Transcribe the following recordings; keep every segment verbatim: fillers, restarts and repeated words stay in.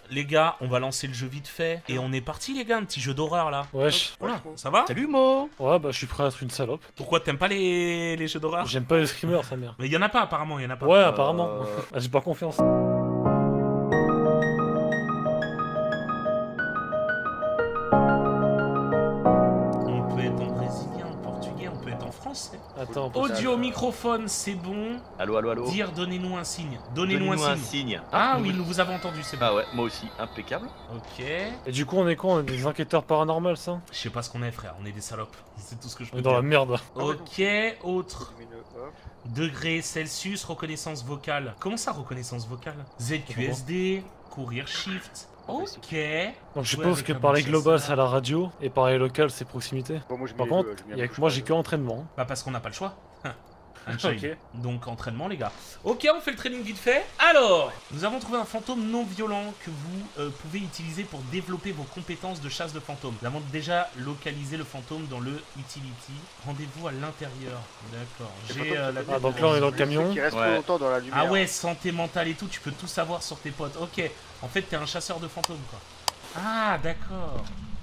les gars, on va lancer le jeu vite fait. Et on est parti, les gars, un petit jeu d'horreur là. Wesh. Voilà, ça va? Salut Mo. Ouais, bah je suis prêt à être une salope. Pourquoi t'aimes pas les, les jeux d'horreur? J'aime pas les screamers, sa mère. Mais y en a pas, apparemment, y en a pas. Ouais, Euh... apparemment. Ah, j'ai pas confiance. On peut être en brésilien, en portugais, on peut être en français. Attends, Audio, microphone, c'est bon. Allô, allô, allô. Dire, donnez-nous un signe. Donnez-nous Donnez-nous un, un signe. signe. Ah oui, nous vous avons entendu, c'est bon. Ah ouais, moi aussi, impeccable. Ok. Et du coup, on est quoi? On est des enquêteurs paranormaux, ça? Je sais pas ce qu'on est, frère, on est des salopes. C'est tout ce que je On peux est dans dire. la merde. Ok, autre. Degré Celsius, reconnaissance vocale. Comment ça, reconnaissance vocale? Z Q S D, courir shift. Ok. Donc je Jouer suppose avec que un parler bon global chasseur. c'est à la radio et parler local c'est proximité. Bon, moi, je Par mets contre, le- je mets y a un que peu moi de j'ai choix, que entraînement. Bah parce qu'on n'a pas le choix. Unchained. Ok. Donc entraînement les gars. Ok, on fait le training vite fait. Alors, nous avons trouvé un fantôme non violent que vous euh, pouvez utiliser pour développer vos compétences de chasse de fantômes. Nous avons déjà localisé le fantôme dans le utility. Rendez-vous à l'intérieur. D'accord. J'ai euh, la Ah, donc là on est dans le camion. Qui reste Ouais. trop longtemps dans la lumière. Ah ouais, santé mentale et tout, tu peux tout savoir sur tes potes. Ok, en fait t'es un chasseur de fantômes quoi. Ah d'accord.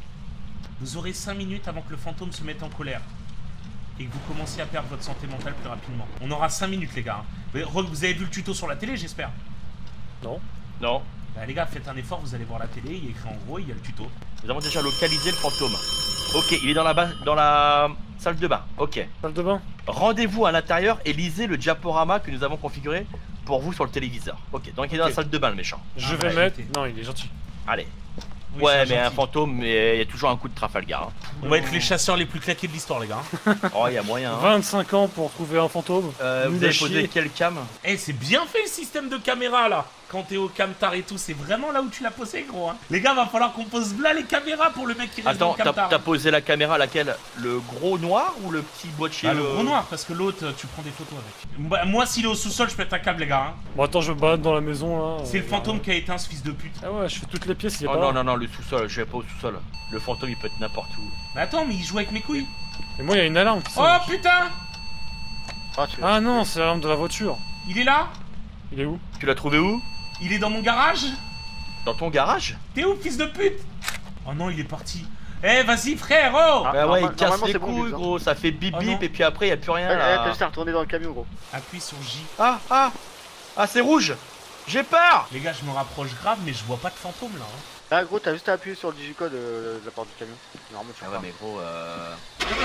Vous aurez cinq minutes avant que le fantôme se mette en colère. Et que vous commenciez à perdre votre santé mentale plus rapidement. On aura cinq minutes les gars. Vous vous avez vu le tuto sur la télé j'espère? Non. Non. Bah les gars, faites un effort, vous allez voir la télé, il y a écrit en gros, il y a le tuto. Nous avons déjà localisé le fantôme. Ok, il est dans la, ba- dans la salle de bain. Ok. Salle de bain. Rendez-vous à l'intérieur et lisez le diaporama que nous avons configuré pour vous sur le téléviseur. Ok, donc il est dans Ok. la salle de bain le méchant. Je Ah, vais bah, mettre. écoutez. Non, il est gentil. Allez. Oui, Ouais, c'est mais un gentil. fantôme, mais il y a toujours un coup de Trafalgar. hein. On va être les chasseurs les plus claqués de l'histoire les gars. Oh, il y a moyen. hein. vingt-cinq ans pour trouver un fantôme. Euh, Nul vous à avez posé chier. quelle cam? Eh, c'est bien fait le système de caméra là. Quand t'es au camtar et tout, c'est vraiment là où tu l'as posé gros hein. Les gars, va falloir qu'on pose là les caméras pour le mec qui reste Attends, dans le t'as camtar. t'as posé la caméra laquelle? Le gros noir ou le petit boîtier? Ah, le euh, gros noir, parce que l'autre, tu prends des photos avec. Bah, moi, s'il est au sous-sol, je pète un câble, les gars. Hein. Bon, attends, je me balade dans la maison là. C'est euh, le fantôme qui a éteint ce fils de pute. Ah ouais, je fais toutes les pièces, il est Oh pas non, là. non, non, le sous-sol, je vais pas au sous-sol. Le fantôme il peut être n'importe où. Mais attends, mais il joue avec mes couilles. Et moi, il y a une alarme qui Oh sonne. putain! Ah, tu- Ah non, c'est l'alarme de la voiture. Il est là? Il est où? Tu l'as trouvé où? Il est dans mon garage? Dans ton garage? T'es où, fils de pute? Oh non, il est parti. Eh, vas-y, frère, oh! Ah, Bah ouais, il normal- casse normalement, les c'est bon, couilles, Gus, hein. gros, ça fait bip Oh bip non. et puis après y a plus rien Eh, eh, T'as là. juste à retourner dans le camion, gros. Appuie sur J. Ah, ah, ah, c'est rouge. J'ai peur. Les gars, je me rapproche grave, mais je vois pas de fantôme là. Hein. Ah, gros, t'as juste à appuyer sur le digicode euh, de la porte du camion. Normalement, tu Ah vois. ouais, mais gros, euh...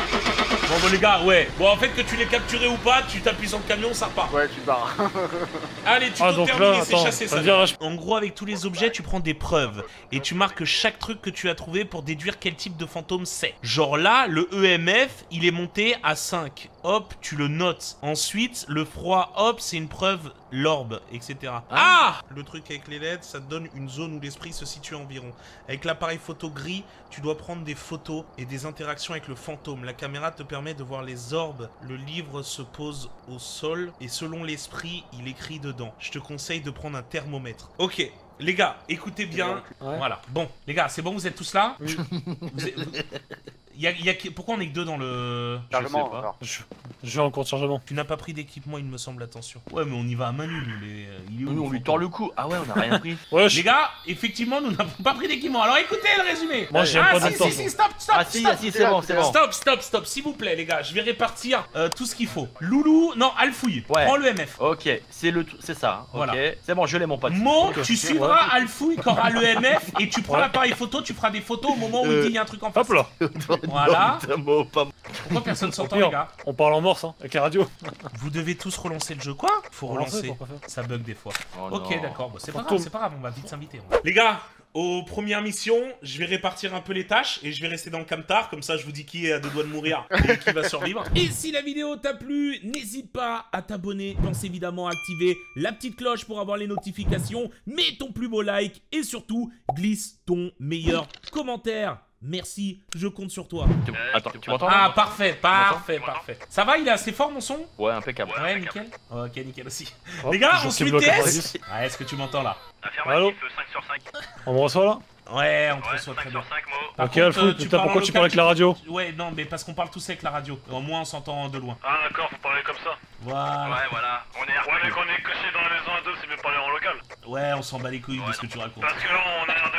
Bon, bon, les gars, ouais. Bon, en fait, que tu l'aies capturé ou pas, tu t'appuies sur le camion, ça repart. Ouais, tu te barres. Allez, tu Ah, peux donc terminer, là, c'est attends, chassé ça ça. veut dire là, je- En gros, avec tous les objets, tu prends des preuves et tu marques chaque truc que tu as trouvé pour déduire quel type de fantôme c'est. Genre là, le E M F, il est monté à cinq. Hop, tu le notes. Ensuite, le froid, hop, c'est une preuve, l'orbe, et cetera. Ah! Le truc avec les L E D, ça te donne une zone où l'esprit se situe environ. Avec l'appareil photo gris, tu dois prendre des photos et des interactions avec le fantôme. La caméra te permet de voir les orbes. Le livre se pose au sol et selon l'esprit, il écrit dedans. Je te conseille de prendre un thermomètre. Ok, les gars, écoutez bien. Ouais. Voilà. Bon, les gars, c'est bon, vous êtes tous là? Oui. Vous êtes- vous- y a- y a- Pourquoi on est que deux dans le... Chargement, pas. alors. Je, je vais en cours de chargement. Tu n'as pas pris d'équipement, il me semble, attention. Ouais, mais on y va à main nue, nous, les... Il est où, Nous, le on lui fantôme tord le cou. Ah ouais, on a rien pris. Ouais, Les je... gars, effectivement, nous n'avons pas pris d'équipement. Alors écoutez le résumé. Moi, j'aime ah, pas si, de temps. si, si, stop, stop, Ah si, stop. ah si, c'est bon, c'est bon. Stop, stop, stop, s'il vous plaît, les gars. Je vais répartir euh, tout ce qu'il faut. Loulou, non, Alfouille. Ouais. Prends le M F. Ok, c'est le, c'est ça. Ok, Voilà. c'est bon, je l'ai mon pote. Mo, Ok. tu suivras Alfouille quand aura le M F et tu prends Ouais. l'appareil photo, tu feras des photos au moment où il Euh, dit il y a un truc en face. Hop là. Voilà. Non, Mo, pas- Pourquoi personne s'entend, Au pire, les gars? on parle en morse, hein, avec la radio. Vous devez tous relancer le jeu, quoi? Faut Relancer, relancer. pourquoi faire Ça bug des fois. Oh Ok, non. d'accord. Bon, c'est pas Fantôme. grave, c'est pas grave, on va vite s'inviter. Les gars, aux premières missions, je vais répartir un peu les tâches et je vais rester dans le camtar, comme ça je vous dis qui est à deux doigts de mourir et qui va survivre. Et si la vidéo t'a plu, n'hésite pas à t'abonner, pense évidemment à activer la petite cloche pour avoir les notifications, mets ton plus beau like et surtout, glisse ton meilleur commentaire. Merci, je compte sur toi. Tu- Attends, tu m'entends Ah, là parfait, parfait, parfait. Ça va, il est assez fort mon son? Ouais, impeccable. Ouais, nickel. Ok, nickel aussi. Hop, Les gars, je on cible suit le T S. quatre-vingt-dix. Ouais, est-ce que tu m'entends là? Allô? cinq sur cinq. On me reçoit là? Ouais, on te Ouais, reçoit très cinq bien. sur cinq, Mo. Par Ok, contre, Alfou, euh, putain, parles en pourquoi tu local, parles avec la radio? Ouais, non, mais parce qu'on parle tous avec la radio. Au moins, on s'entend de loin. Ah, d'accord, faut parler comme ça. Voilà. Ouais, voilà. On est Ouais, mais quand on est caché dans la maison à deux, c'est mieux de parler en local. Ouais, on s'en bat les couilles de ce que tu racontes. Parce que là, on a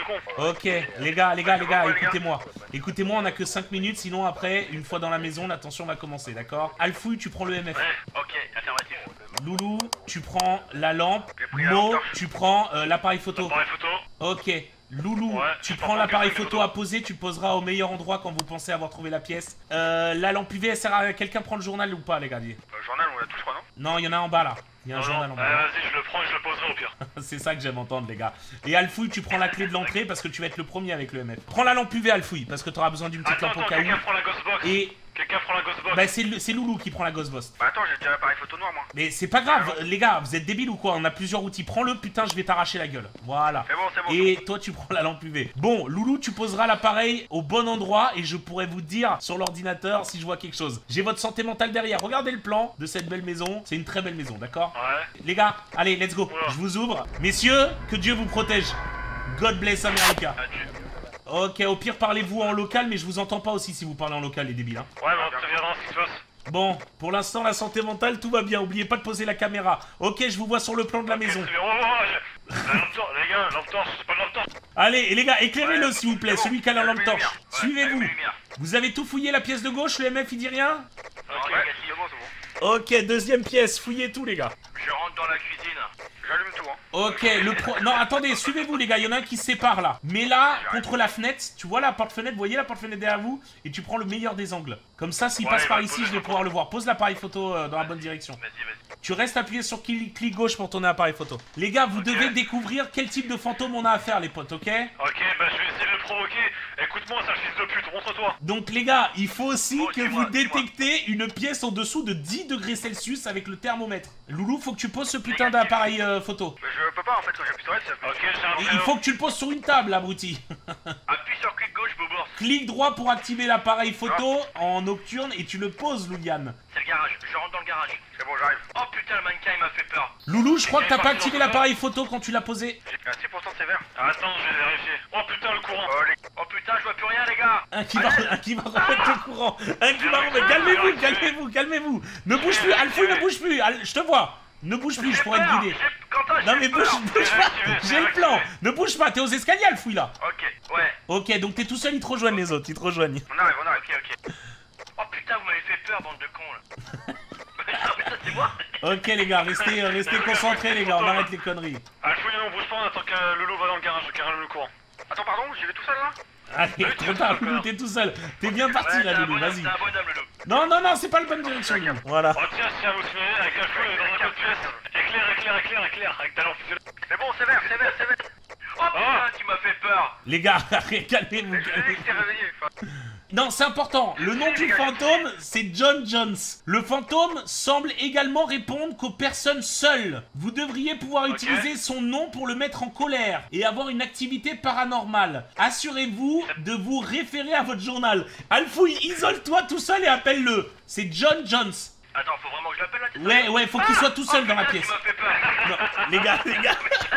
con. Ok, les gars, les gars, les gars, écoutez-moi. Écoutez-moi, on a que cinq minutes, sinon après, une fois dans la maison, la tension va commencer, d'accord? Alfouille, tu prends le M F. Ouais, ok, affirmatif. Loulou, tu prends la lampe. J'ai pris la Mo, lampe. tu prends euh, l'appareil photo. Appareil photo. Ok. Loulou, Ouais, tu je prends prends l'appareil quelques photo photos. à poser, tu le poseras au meilleur endroit quand vous pensez avoir trouvé la pièce. Euh, la lampe U V, elle sert à quelqu'un prend le journal ou pas, les gars? Le journal, on l'a tous, je crois, non? Non, il y en a en bas là. Il y a un Non, journal non. en bas. Euh, Vas-y, je le prends et je le poserai au pire. C'est ça que j'aime entendre, les gars. Et Alfouille, tu prends la clé de l'entrée parce que tu vas être le premier avec le M F. Prends la lampe U V, Alfouille, parce que tu auras besoin d'une petite Attends, lampe au attends, cas où. quelqu'un prend la Ghostbox. Et Quelqu'un prend la Ghostbox. bah, c'est le- c'est Loulou qui prend la Ghostbox. Bah attends, j'ai déjà l'appareil photo noir, moi. Mais c'est pas grave, les gars, vous êtes débiles ou quoi? On a plusieurs outils. Prends-le, putain, je vais t'arracher la gueule. Voilà. C'est bon, c'est bon. Et toi, tu prends la lampe U V. Bon, Loulou, tu poseras l'appareil au bon endroit et je pourrai vous dire sur l'ordinateur si je vois quelque chose. J'ai votre santé mentale derrière. Regardez le plan de cette belle maison. C'est une très belle maison, d'accord? Ouais. Les gars, allez, let's go. Oula. Je vous ouvre. Messieurs, que Dieu vous protège. God bless America. Adieu. Ok, au pire, parlez-vous en local, mais je vous entends pas aussi si vous parlez en local, les débiles. Hein. Ouais, mais on te reviendra ce qui se passe. Bon, pour l'instant, la santé mentale, tout va bien. Oubliez pas de poser la caméra. Ok, je vous vois sur le plan de la Ok, maison. très bien. Oh, oh, oh, la lampe torche, les gars, lampe torche, c'est pas de lampe torche. Allez, et les gars, éclairez-le s'il vous plaît, C'est bon, celui qui a la lampe allumez torche. les lumières. Ouais, Suivez-vous. allumez les lumières. Vous avez tout fouillé la pièce de gauche, le M F il dit rien? Ok, ouais, c'est bon, c'est bon. Ok, deuxième pièce, fouillez tout les gars. Je rentre dans la cuisine. J'allume tout, hein. Ok, le pro... Non, attendez, suivez-vous les gars, il y en a un qui se sépare là. Mais là, contre la fenêtre, tu vois la porte-fenêtre, vous voyez la porte-fenêtre derrière vous? Et tu prends le meilleur des angles. Comme ça, s'il Ouais, passe il par va ici, poser je vais son pouvoir le voir. Pose l'appareil photo euh, dans la bonne direction. Vas-y, vas-y. Tu restes appuyé sur clic, clic gauche pour tourner l'appareil photo. Les gars, vous Ok. devez découvrir quel type de fantôme on a à faire les potes, ok? Ok, bah je vais essayer de le provoquer. Écoute-moi, sale fils de pute, montre-toi. Donc les gars, il faut aussi Bon, que dis-moi, vous dis-moi. détectez une pièce en dessous de dix degrés Celsius avec le thermomètre. Loulou, faut que tu poses ce putain d'appareil euh, photo. Mais je peux pas en fait, quand j'appuie sur elle, ça fait. Ok, j'ai un Et prénom. il faut que tu le poses sur une table, abruti. Appuie sur clic gauche, Bobo. Clique droit pour activer l'appareil photo en nocturne et tu le poses, Louliane. C'est le garage, je rentre dans le garage. C'est bon, j'arrive. Oh putain, le mannequin il m'a fait peur. Loulou, je crois que t'as pas activé l'appareil photo quand tu l'as posé. Ah, si, pourtant c'est vert. Attends, je vais vérifier. Oh putain, le courant. Oh, les... oh putain, je vois plus rien, les gars. Un qui va, un qui va remettre le courant. Un qui va remettre. Calmez-vous, calmez-vous, calmez-vous. Ne bouge plus, Alfouille, ne bouge plus. Al- Je te vois. Ne bouge plus, je J'ai pourrais te peur, guider. j'ai- Quentin, Non j'ai mais bouge, peur. bouge C'est pas. réactivé, c'est J'ai le plan. réactivé. Ne bouge pas, t'es aux escaliers, Alfouille là. Ok, ouais. Ok, donc t'es tout seul, ils te rejoignent les autres, ils te rejoignent. On arrive, on arrive, ok, ok. Oh putain, vous m'avez fait peur, bande de cons là. Non, mais ça, c'est moi. Ok les gars, restez, euh, restez concentrés les gars, on arrête les conneries. Alfouille, on bouge pas, on attend que Lolo va dans le garage, qu'il rallume le courant. Attends, pardon, j'y vais tout seul là. Allez, trop tard, Loulou, t'es tout seul. T'es bien parti Ouais, là, t'es un Loulou, bonhomme, vas-y. t'es un bonhomme, Lolo. Non, non, non, c'est pas la bonne direction, Loulou. Voilà. Oh tiens, je tiens à vous signaler, avec Alfouille, on est dans un autre pièce. Éclaire, éclaire, éclaire, éclaire, avec ta lampe. C'est bon, c'est vert, c'est vert, c'est vert. Oh putain, tu m'as fait peur. Les gars, calmez-vous, calmez-vous. Je t'ai réveillé. Enfin, Non, c'est important. Le nom du fantôme, c'est John Jones. Le fantôme semble également répondre qu'aux personnes seules. Vous devriez pouvoir Ok. utiliser son nom pour le mettre en colère et avoir une activité paranormale. Assurez-vous de vous référer à votre journal. Alfouille, isole-toi tout seul et appelle-le. C'est John Jones. Attends, faut vraiment que je l'appelle là, t'es Ouais, sérieux? ouais, faut qu'il soit tout seul Oh, dans la putain, pièce. Tu m'as fait peur. Non, les gars, les gars.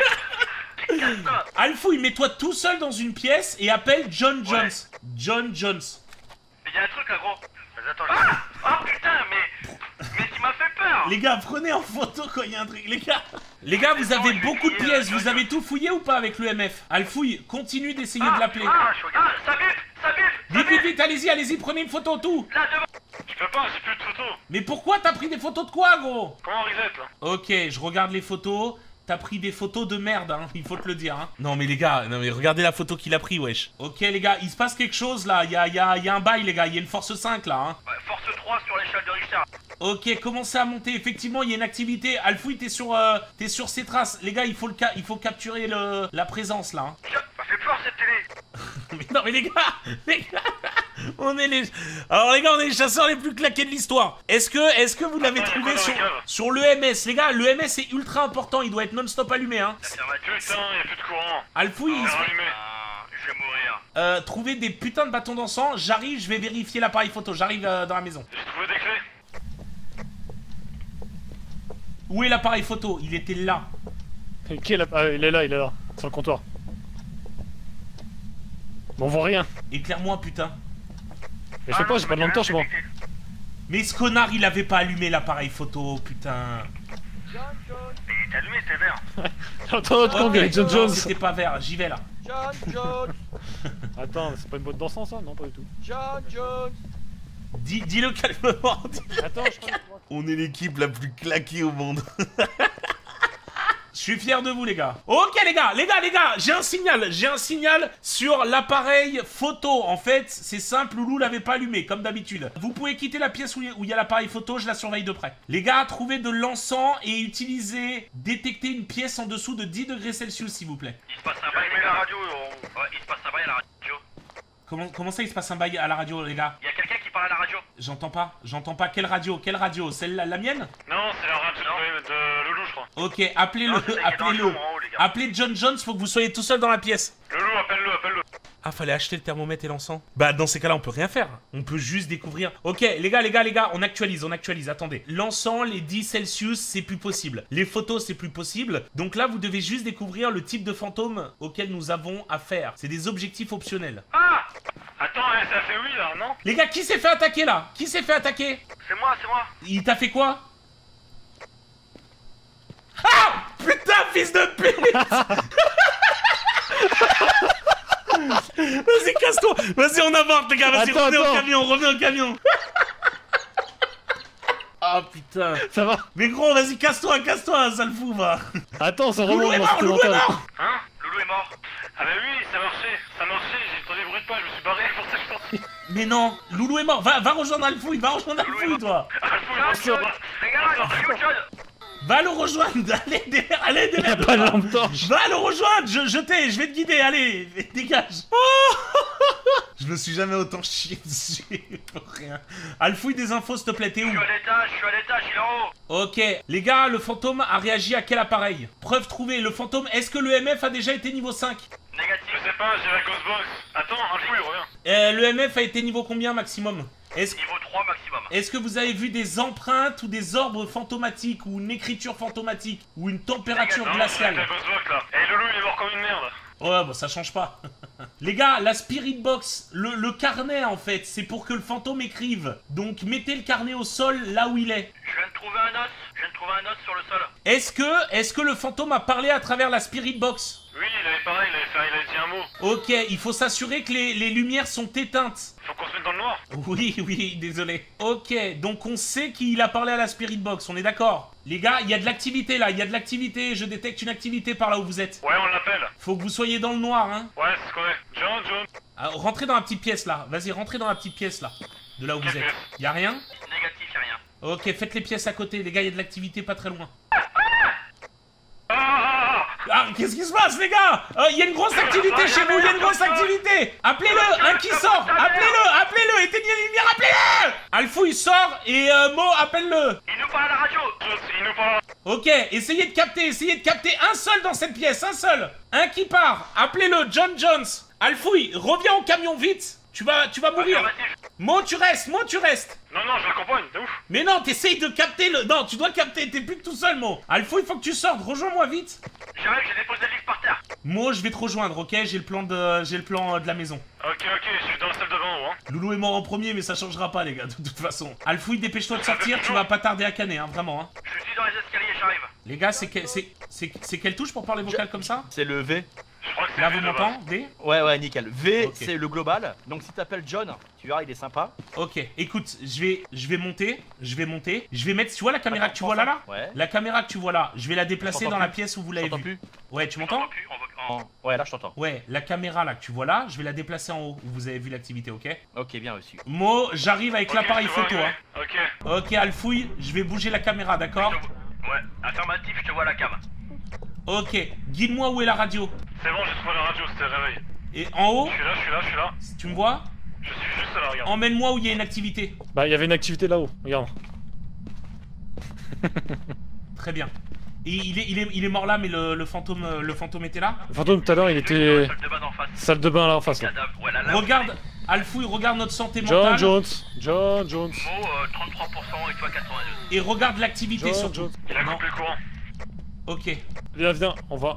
Casse-toi. Alfouille, mets-toi tout seul dans une pièce et appelle John Jones. John Jones. Il y a un truc là, gros. Vas-y, attends, je... Oh putain, mais... Mais tu m'as fait peur. Les gars, prenez en photo quand il y a un truc, les gars. Les gars, vous avez beaucoup de pièces, vous avez tout fouillé ou pas avec l'E M F? Alfouille, continue d'essayer de l'appeler. Ah, ah, ça bip, ça bip, ça Vite, vite, bip. vite, allez-y, allez-y, prenez une photo, tout. Là, devant. Je peux pas, j'ai plus de photos. Mais pourquoi t'as pris des photos de quoi, gros? Comment reset là? Ok, je regarde les photos. T'as pris des photos de merde, hein, il faut te le dire. Hein. Non mais les gars, non mais regardez la photo qu'il a pris, wesh. Ok les gars, il se passe quelque chose là, il y a, y, a, y a un bail les gars, il y a une force cinq là. Hein. Ouais, force trois sur l'échelle de Richard. Ok, commencez à monter, effectivement il y a une activité. Alfouille, t'es sur, euh, t'es sur ces traces. Les gars, il faut, le ca il faut capturer le, la présence là. Hein. Tiens, ça fait peur cette télé. Mais non mais les gars, les gars, on est les... Alors les gars, on est les chasseurs les plus claqués de l'histoire. Est-ce que, est-ce que vous l'avez Attends, trouvé il y a quoi sur, dans la cave sur l'E M S? Les gars, l'E M S est ultra important, il doit être non-stop allumé. Hein. Putain, y'a plus de courant. Alfouille, il On se- va rallumer. Ah, je vais mourir. Euh, trouver des putains de bâtons d'encens. J'arrive, je vais vérifier l'appareil photo. J'arrive euh, dans la maison. J'ai trouvé des clés. Où est l'appareil photo? Il était là. Et qui est là? Ah, il est là, il est là, sur le comptoir. Mais on voit rien. Éclaire-moi, putain. Mais je sais pas, j'ai pas de lampe torche moi. Mais ce connard, il avait pas allumé l'appareil photo, putain. Il est allumé, c'est vert. Attends, autre con, Ok, Gary John non, Jones. c'était pas vert. J'y vais là. John Jones. Attends, c'est pas une boîte d'encens ça? Non, pas du tout. John Jones. Dis, dis-le calmement. Attends, je crois que... On est l'équipe la plus claquée au monde. Je suis fier de vous les gars. Ok les gars, les gars, les gars, j'ai un signal, j'ai un signal sur l'appareil photo. En fait, c'est simple, Loulou l'avait pas allumé, comme d'habitude. Vous pouvez quitter la pièce où il y a l'appareil photo, je la surveille de près. Les gars, trouvez de l'encens et utilisez, détectez une pièce en dessous de dix degrés Celsius s'il vous plaît. Il se passe un bail à la radio. On... Ouais, il se passe un bail à la radio. Comment, comment ça il se passe un bail à la radio les gars? Il y a quelqu'un qui parle à la radio. J'entends pas, j'entends pas. Quelle radio? Quelle radio? Celle la, la mienne? Non, c'est la radio de, de Loulou, je crois. Ok, appelez-le, Non, c'est qu'il y a dans la appelez-le. chambre en haut, les gars. Appelez John Jones, faut que vous soyez tout seul dans la pièce. Loulou, appelle-le, appelle-le. Ah, fallait acheter le thermomètre et l'encens. Bah, dans ces cas-là, on peut rien faire. On peut juste découvrir. Ok, les gars, les gars, les gars, on actualise, on actualise. Attendez. L'encens, les dix Celsius, c'est plus possible. Les photos, c'est plus possible. Donc là, vous devez juste découvrir le type de fantôme auquel nous avons affaire. C'est des objectifs optionnels. Ah! Attends, hein, ça fait oui là, non? Les gars, qui s'est fait attaquer là? Qui s'est fait attaquer? C'est moi, c'est moi. Il t'a fait quoi? Ah! Putain, fils de pute! Vas-y, casse-toi! Vas-y, on avance, les gars! Vas-y, Attends, revenez au attends. camion, revenez au camion! Ah putain! Ça va? Mais gros, vas-y, casse-toi, casse-toi, sale fou, va! Attends, ça Loulou remonte est dans mort, cette Loulou est mentale. mort! Hein? Loulou est mort. Ah bah oui, ça marchait, ça marchait, j'ai entendu bruit de pas, je me suis barré, pour ça que je suis sorti. Mais non, Loulou est mort! Va, va rejoindre Alfouille, va rejoindre Alfouille, toi! Ah, je fous, les gars, je suis au chaude. Va le rejoindre! Allez, derrière, allez, Il y a derrière! pas de lampe torche. Va le rejoindre! Je, je t'ai, je vais te guider, allez! Dégage! Oh je me suis jamais autant chié dessus pour rien. Alfouille des infos, s'il te plaît, t'es Je où? suis à l'étage, je suis à l'étage, il est en haut. Ok, les gars, le fantôme a réagi à quel appareil? Preuve trouvée, le fantôme, est-ce que le M F a déjà été niveau cinq? Négatif. Je sais pas, j'ai la Ghostbox. Attends, un fou, il revient. euh, Le M F a été niveau combien maximum? Est-ce Niveau trois maximum. est-ce que vous avez vu des empreintes ou des orbes fantomatiques ou une écriture fantomatique ou une température Non, glaciale? c'est la Ghostbox là. Et Loulou, il est mort comme une merde. Ouais, bon, ça change pas. Les gars, la Spirit Box, le, le carnet en fait, c'est pour que le fantôme écrive. Donc mettez le carnet au sol là où il est. Je viens de trouver un os. Je viens de trouver un os sur le sol. Est-ce que, est-ce que le fantôme a parlé à travers la Spirit Box? Oui, il avait pareil, il avait, fait, il avait dit un mot. Ok, il faut s'assurer que les, les lumières sont éteintes. Faut qu'on se mette dans le noir. Oui, oui, désolé. Ok, donc on sait qu'il a parlé à la Spirit Box, on est d'accord? Les gars, il y a de l'activité là, il y a de l'activité, je détecte une activité par là où vous êtes. Ouais, on l'appelle. Faut que vous soyez dans le noir, hein. Ouais, c'est ce qu'on est. John, John. Ah, rentrez dans la petite pièce là, vas-y, rentrez dans la petite pièce là, de là où vous êtes. Y a rien? Négatif, y'a rien. Ok, faites les pièces à côté, les gars, il y a de l'activité pas très loin. Ah, ah, Ah, qu'est-ce qui se passe, les gars? Il y a une grosse activité chez vous, il y a une grosse activité. Appelez-le, un qui sort, appelez-le, appelez-le, éteignez les lumières, appelez-le. Alfou, il sort et euh, Mo, appelle-le. il nous parle à la radio. Il nous parle. Ok, essayez de capter, essayez de capter un seul dans cette pièce, un seul. Un qui part, appelez-le, John Jones. Alfouille, reviens au camion vite. Tu vas, tu vas mourir. Affirmatif. Mo, tu restes, Mo, tu restes. Non, non, je l'accompagne, de ouf. Mais non, t'essayes de capter le... Non, tu dois capter, t'es plus que tout seul, Mo. Alfou, il faut que tu sortes, rejoins-moi vite. J'arrive, j'ai déposé le livre par terre. Mo, je vais te rejoindre, ok? J'ai le plan de... J'ai le plan euh, de la maison. Ok, ok, je suis dans la salle de bain, hein. Loulou est mort en premier, mais ça changera pas, les gars, de toute façon. Alfouille, dépêche-toi de sortir, tu vas pas tarder à canner, hein, vraiment, hein. Je suis dans les escaliers, j'arrive. Les gars, c'est que- c'est c'est c'est quelle touche pour parler vocal comme ça? C'est le V. Je crois que c'est Là, lui, vous de base. m'entendez? Ouais, ouais, nickel. V, Ok. c'est le global. Donc si t'appelles John, tu verras, il est sympa. Ok, écoute, je vais, je vais monter, je vais monter, je vais mettre, tu vois la caméra que tu vois là, là? Ouais. La caméra que tu vois là, je vais la déplacer Je t'entends dans la plus. pièce où vous Je l'avez t'entends vue. plus. Ouais, tu Je m'entends? t'entends plus, on va- en- Ouais, là je t'entends. Ouais, la caméra là que tu vois là, je vais la déplacer en haut où vous avez vu l'activité, ok? Ok, bien reçu. Mo, j'arrive avec Ok, l'appareil je te vois photo, hein. arriver. Ok. Ok, Alfouille, je vais bouger la caméra, d'accord? Je te vois- Ouais, affirmatif, je te vois à la cam. Ok, guide-moi où est la radio. C'est bon, j'ai trouvé la radio, c'était le réveil. Et en haut, Je suis là, je suis là, je suis là. tu me vois? Je suis juste là, regarde. Emmène-moi où il y a une activité. Bah, il y avait une activité là-haut, regarde. Très bien. Et il est, il est, il est mort là, mais le, le fantôme, euh, le fantôme était là. Le fantôme tout à l'heure, il Celui était. dans la salle de bain d'en face. Salle de bain là en face là. Cadavre. Ouais, là, là, Regarde, Alfouille, regarde notre santé John mentale Jones, John Jones, Mo, euh, trente-trois pour cent et toi quatre-vingt-deux. et regarde l'activité John surtout. Jones. Il a Non. coupé le courant. Ok. Viens, viens, on va.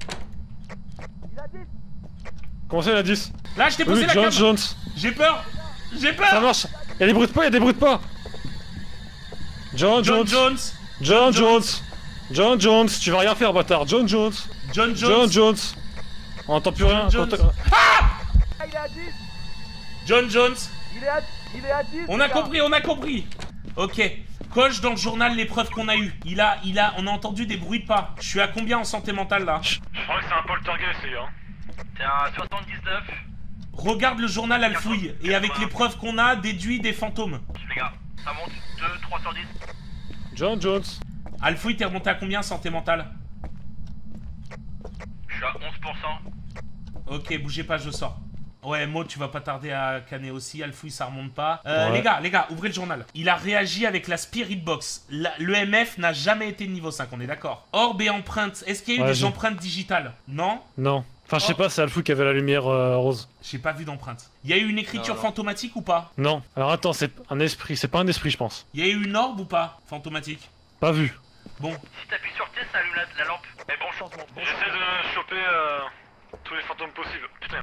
Comment ça il a dix? Là, je t'ai Oui, posé la John caméra. Jones. J'ai peur. J'ai Ça peur. marche. Il y a des bruits de pas, il y a des bruits de pas. John John Jones. Jones. John Jones. John Jones. Tu vas rien faire, bâtard. John Jones. John John Jones. Jones. On entend plus rien. Jones. Quand- Il est à dix. John Jones. Il est à, il est à dix. On a gars. compris, on a compris. Ok. Coche dans le journal les preuves qu'on a eues. Il a, il a, on a entendu des bruits de pas. Je suis à combien en santé mentale là? Je crois que c'est un poltergeist, les gars. T'es à soixante-dix-neuf. Regarde le journal Alfouille et avec les preuves qu'on a, déduit des fantômes. Les gars, ça monte. deux, trois sur dix. John Jones. Alfouille, t'es remonté à combien santé mentale? Je suis à onze pour cent. Ok, bougez pas, je sors. Ouais, Mo, tu vas pas tarder à canner aussi. Alfouille, ça remonte pas. Euh, Ouais. Les gars, les gars, ouvrez le journal. Il a réagi avec la Spirit Box. L'E M F n'a jamais été de niveau cinq, on est d'accord. Orbe et empreintes. Est-ce qu'il y a eu Ouais, des j'ai- empreintes digitales? Non? Non. Enfin, je sais Oh. pas, c'est Alfou qui avait la lumière euh, rose. J'ai pas vu d'empreinte. Il y a eu une écriture Non, non. fantomatique ou pas? Non. Alors attends, c'est un esprit. C'est pas un esprit, je pense. Il y a eu une orbe ou pas? Fantomatique. Pas vu. Bon, Si t'appuies sur T, ça allume la, la lampe. Mais bon changement. J'essaie de choper euh, tous les fantômes possibles. Putain.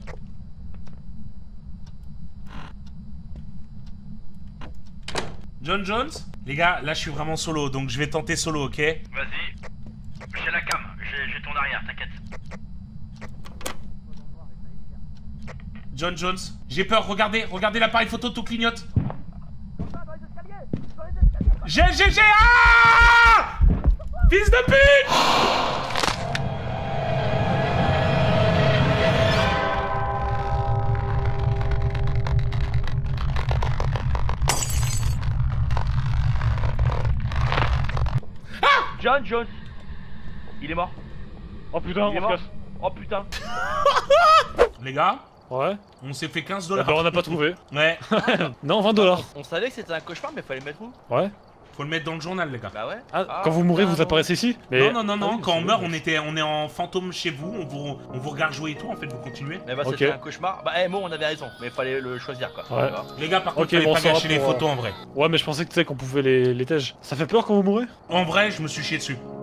John Jones? Les gars, là je suis vraiment solo, donc je vais tenter solo, ok? Vas-y. J'ai la cam. J'ai j'ai ton arrière, t'inquiète. John Jones, j'ai peur, regardez, regardez l'appareil photo, tout clignote. J'ai, j'ai, j'ai, ah! Fils de pute! John Jones. Il est mort. Oh putain, Il est on se mort. casse. Oh putain. Les gars, Ouais. on s'est fait quinze Ah dollars. bah, on n'a pas trouvé. Ouais, Non, vingt dollars. On savait que c'était un cauchemar, mais fallait le mettre où? Ouais. faut le mettre dans le journal, les gars. Bah ouais. Ah, Ah, quand vous mourrez, putain, vous apparaissez ici Mais- Non, non, non, non, Ah oui, quand c'est on meurt, bon. on, était, on est en fantôme chez vous, on vous, on vous regarde jouer et tout, en fait, vous continuez. Mais bah Ok. c'était un cauchemar. Bah eh, bon, on avait raison, mais fallait le choisir quoi. Ouais. Tu vois. Les gars, par contre, Ok, fallait bon, pas ça va gâcher les pour, photos en vrai. Ouais, mais je pensais que tu sais qu'on pouvait les, les tèges. Ça fait peur quand vous mourrez? En vrai, je me suis chié dessus.